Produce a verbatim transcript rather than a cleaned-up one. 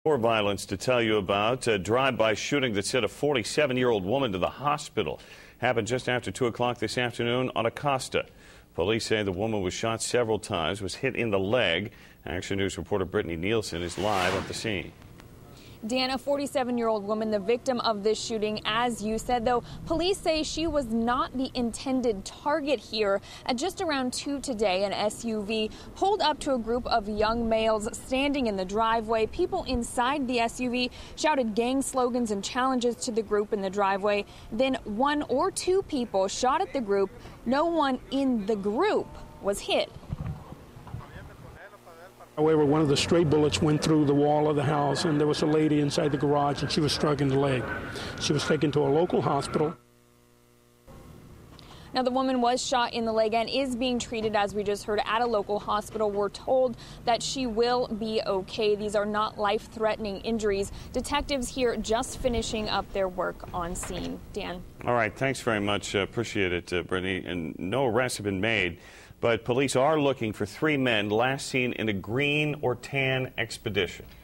More violence to tell you about. A drive-by shooting that sent a forty-seven-year-old woman to the hospital happened just after two o'clock this afternoon on Acosta. Police say the woman was shot several times, was hit in the leg. Action News reporter Brittany Nielsen is live at the scene. Dan, a forty-seven-year-old woman, the victim of this shooting, as you said, though police say she was not the intended target here. At just around two today, an S U V pulled up to a group of young males standing in the driveway. People inside the S U V shouted gang slogans and challenges to the group in the driveway. Then one or two people shot at the group. No one in the group was hit. However, one of the stray bullets went through the wall of the house, and there was a lady inside the garage, and she was struck in the leg. She was taken to a local hospital. Now, the woman was shot in the leg and is being treated, as we just heard, at a local hospital. We're told that she will be okay. These are not life-threatening injuries. Detectives here just finishing up their work on scene. Dan. All right. Thanks very much. Uh, appreciate it, uh, Brittany. And no arrests have been made, but police are looking for three men last seen in a green or tan Expedition.